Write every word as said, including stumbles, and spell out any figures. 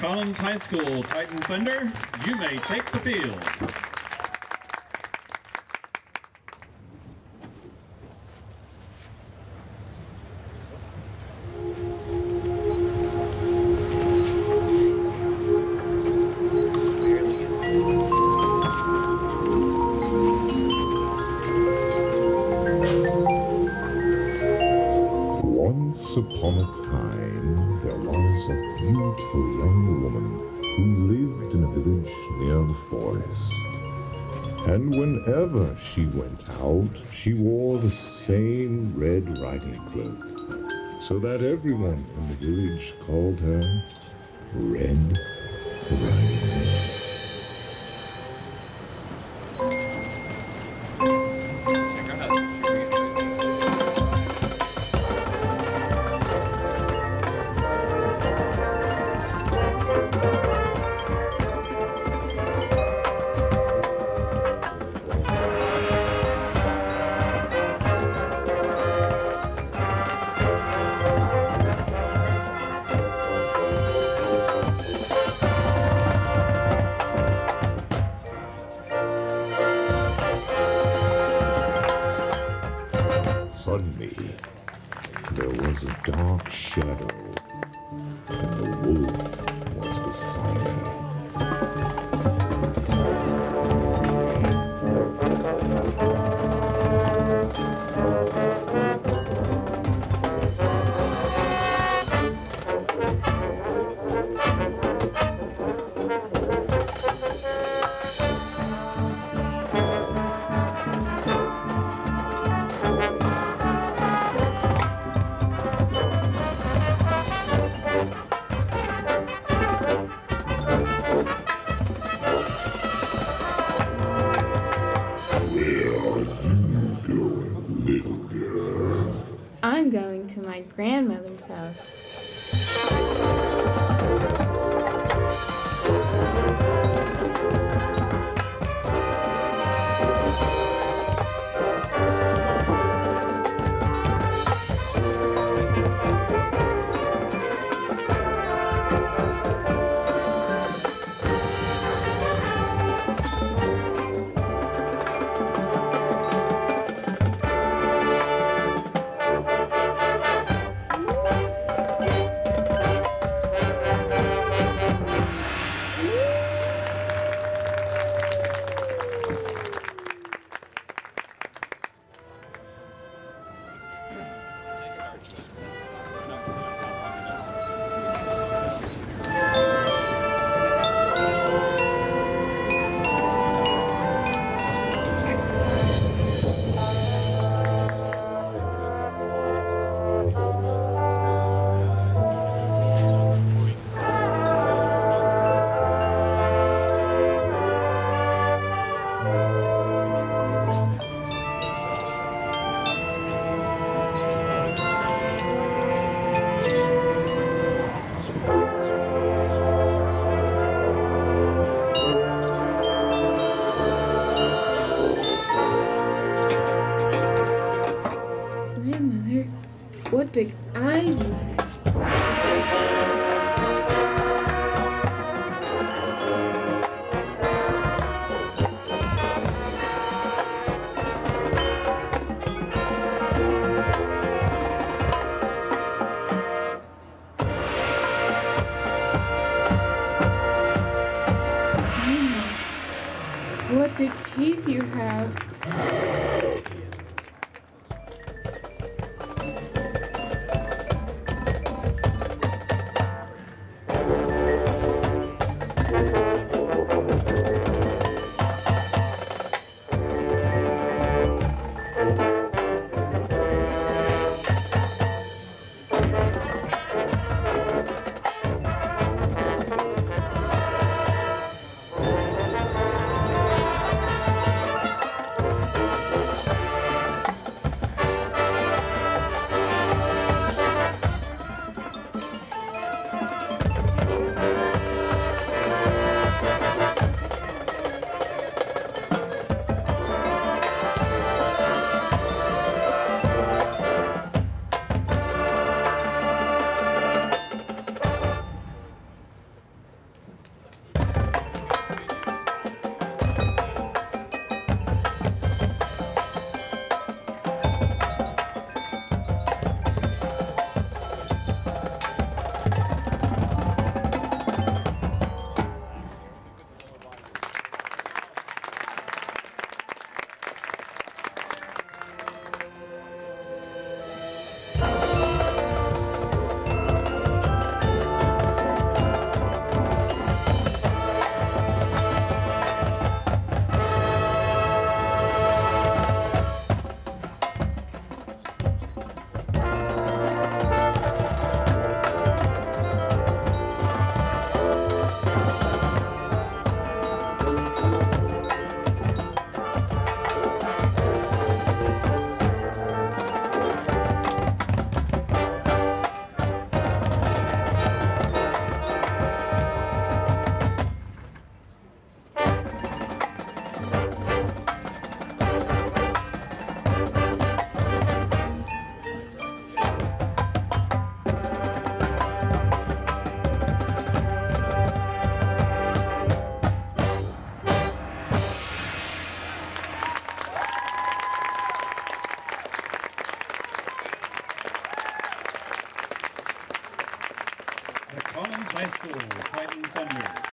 Collins High School Titan Thunder, you may take the field. Once upon a time, there was a beautiful young woman who lived in a village near the forest. And whenever she went out, she wore the same red riding cloak, so that everyone in the village called her Red Riding Hood. Suddenly, there was a dark shadow, and the wolf was beside her. I'm going to my grandmother's house. Grandmother, what big eyes you have. Grandma, what big teeth you have. school, Titan Thunder.